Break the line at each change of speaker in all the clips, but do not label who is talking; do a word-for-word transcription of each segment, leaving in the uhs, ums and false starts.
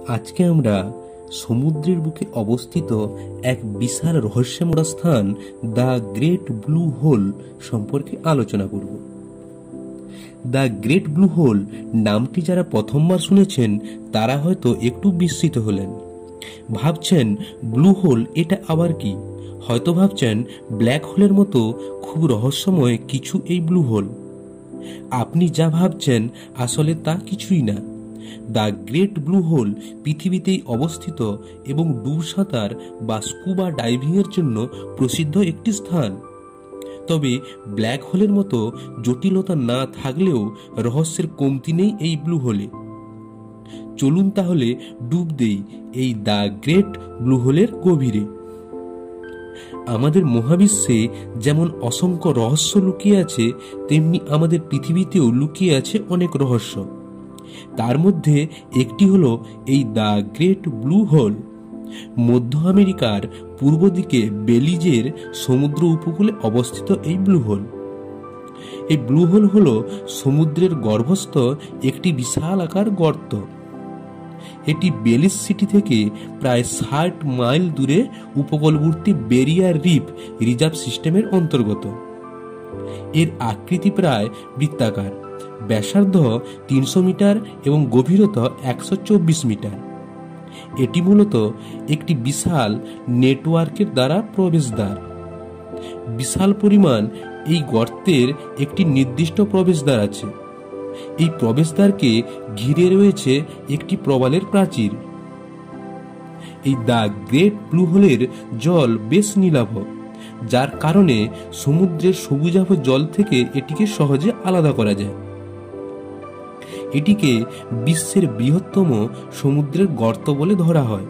আজকে আমরা সমুদ্রের বুকে অবস্থিত এক বিশাল রহস্যময় স্থান দ্য গ্রেট ব্লু হোল সম্পর্কে আলোচনা করব। দ্য গ্রেট ব্লু হোল নামটি যারা প্রথমবার শুনেছেন তারা হয়তো একটু বিস্মিত হলেন, ভাবছেন ব্লু হোল এটা আবার কি? হয়তো ভাবছেন ব্ল্যাক হোলের মতো খুব রহস্যময় কিছু এই ব্লু হোল। আপনি যা ভাবছেন আসলে তা কিছুই না। দ্য গ্রেট ব্লু হোল পৃথিবীতেই অবস্থিত এবং ডুব সাঁতার বা স্কুবা ডাইভিং এর জন্য প্রসিদ্ধ একটি স্থান। তবে ব্ল্যাক হোলের মতো জটিলতা না থাকলেও রহস্যের কমতি নেই এই ব্লু হোলে। চলুন তাহলে ডুব দেই এই দ্য গ্রেট ব্লু হোলের গভীরে। আমাদের মহাবিশ্বে যেমন অসংখ্য রহস্য লুকিয়ে আছে, তেমনি আমাদের পৃথিবীতেও লুকিয়ে আছে অনেক রহস্য। তার মধ্যে একটি হলো এই দ্য গ্রেট ব্লু হোল। মধ্য আমেরিকার পূর্ব দিকে বেলিজের সমুদ্র উপকূলে অবস্থিত এই ব্লু হোল। এই ব্লু হোল হলো সমুদ্রের গর্ভস্থ একটি বিশাল আকার গর্ত। এটি বেলিজ সিটি থেকে প্রায় ষাট মাইল দূরে উপকূলবর্তী বেরিয়ার রিফ রিজার্ভ সিস্টেমের অন্তর্গত। এর আকৃতি প্রায় বৃত্তাকার, ব্যাসার্ধ তিনশো মিটার এবং গভীরতা একশো চব্বিশ মিটার। এটি মূলত একটি বিশাল নেটওয়ার্কের দ্বারা প্রবেশদ্বার। বিশাল পরিমাণ এই গর্তের একটি নির্দিষ্ট প্রবেশদ্বার আছে। এই প্রবেশদ্বারকে ঘিরে রয়েছে একটি প্রবালের প্রাচীর। এই দ্য গ্রেট ব্লু হোলের জল বেশ নীলাভ, যার কারণে সমুদ্রের সবুজাভ জল থেকে এটিকে সহজে আলাদা করা যায়। এটিকে বিশ্বের বৃহত্তম সমুদ্রের গর্ত বলে ধরা হয়।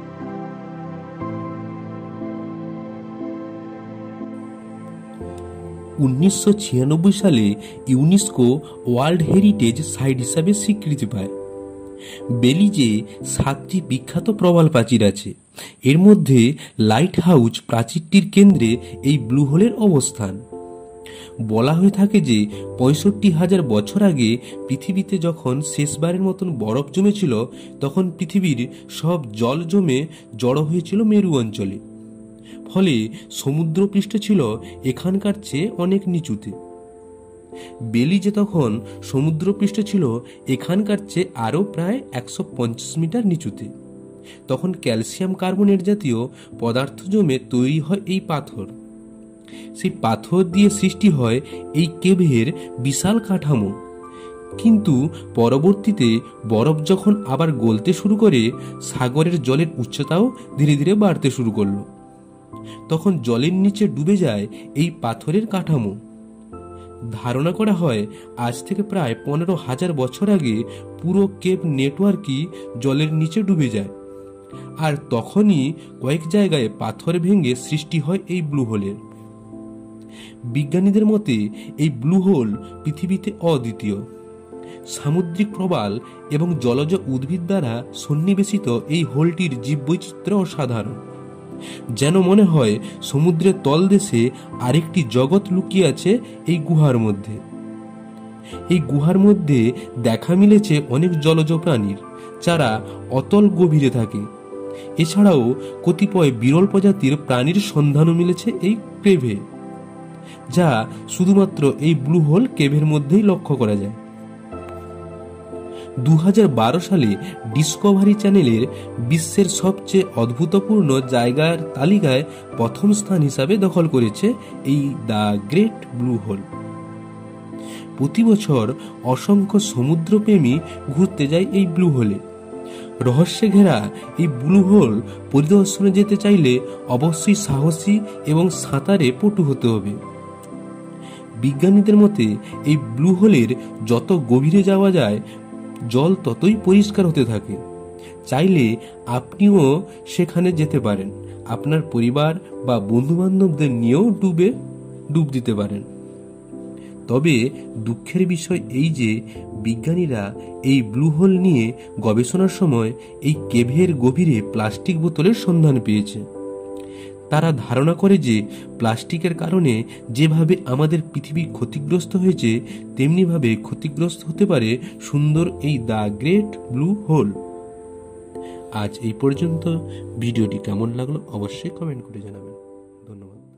উনিশশো ছিয়ানব্বই সালে ইউনেস্কো ওয়ার্ল্ড হেরিটেজ সাইট হিসাবে স্বীকৃতি পায়। বেলিজে সাতটি বিখ্যাত প্রবাল প্রাচীর আছে। এর মধ্যে লাইট হাউস প্রাচীরটির কেন্দ্রে এই ব্লু হোলের অবস্থান। বলা হয়ে থাকে যে পঁয়ষট্টি হাজার বছর আগে পৃথিবীতে যখন শেষবারের মতন বরফ জমেছিল, তখন পৃথিবীর সব জল জমে জড়ো হয়েছিল মেরু অঞ্চলে। ফলে সমুদ্রপৃষ্ঠ ছিল এখানকার চেয়ে অনেক নিচুতে। বেলিজে তখন সমুদ্রপৃষ্ঠ ছিল এখানকার চেয়ে আরও প্রায় একশো পঞ্চাশ মিটার নিচুতে। তখন ক্যালসিয়াম কার্বনেট জাতীয় পদার্থ জমে তৈরি হয় এই পাথর। সেই পাথর দিয়ে সৃষ্টি হয় এই কেভের বিশাল কাঠামো। কিন্তু পরবর্তীতে বরফ যখন আবার গলতে শুরু করে, সাগরের জলের উচ্চতাও ধীরে ধীরে বাড়তে শুরু করলো। তখন জলের নিচে ডুবে যায় এই পাথরের কাঠামো। ধারণা করা হয় আজ থেকে প্রায় পনেরো হাজার বছর আগে পুরো কেভ নেটওয়ার্কই জলের নিচে ডুবে যায়। আর তখনই কয়েক জায়গায় পাথর ভেঙে সৃষ্টি হয় এই ব্লু হোলের। বিজ্ঞানীদের মতে এই ব্লু হোল পৃথিবীতে অদ্বিতীয়। সামুদ্রিক প্রবাল এবং জলজ উদ্ভিদ দ্বারা সন্নিবেশিত এই হোলটির জীববৈচিত্র্য অসাধারণ। যেন মনে হয় সমুদ্রের তলদেশে আরেকটি জগৎ লুকিয়ে আছে এই গুহার মধ্যে। এই গুহার মধ্যে দেখা মিলেছে অনেক জলজ প্রাণীর, যারা অতল গভীরে থাকে। এছাড়াও কতিপয় বিরল প্রজাতির প্রাণীর সন্ধানও মিলেছে এই কেভে, যা শুধুমাত্র এই ব্লু হোল কেভের মধ্যেই লক্ষ্য করা যায়। দু হাজার বারো সালে ডিসকভারি চ্যানেলের বিশ্বের সবচেয়ে অদ্ভুতপূর্ণ জায়গার তালিকায় প্রথম স্থান হিসাবে দখল করেছে এই দ্য গ্রেট ব্লু হোল। প্রতি বছর অসংখ্য সমুদ্রপ্রেমী ঘুরতে যায় এই ব্লু হোলে। রহস্যে ঘেরা এই ব্লু হোল পরিদর্শনে যেতে চাইলে অবশ্যই সাহসী এবং সাঁতারে পটু হতে হবে। বিজ্ঞানীদের মতে এই ব্লু হোলের যত গভীরে যাওয়া যায়, জল ততই পরিষ্কার হতে থাকে। চাইলে আপনিও সেখানে যেতে পারেন। আপনার পরিবার বা বন্ধু বান্ধবদের নিয়েও ডুবে ডুব দিতে পারেন। তবে দুঃখের বিষয় এই যে বিজ্ঞানীরা এই ব্লু হোল নিয়ে গবেষণার সময় এই কেভের গভীরে প্লাস্টিক বোতলের সন্ধান পেয়েছে। তারা ধারণা করে যে প্লাস্টিকের কারণে যেভাবে আমাদের পৃথিবী ক্ষতিগ্রস্ত হয়েছে, তেমনিভাবে ক্ষতিগ্রস্ত হতে পারে সুন্দর এই দ্য গ্রেট ব্লু হোল। আজ এই পর্যন্ত। ভিডিওটি কেমন লাগলো অবশ্যই কমেন্ট করে জানাবেন। ধন্যবাদ।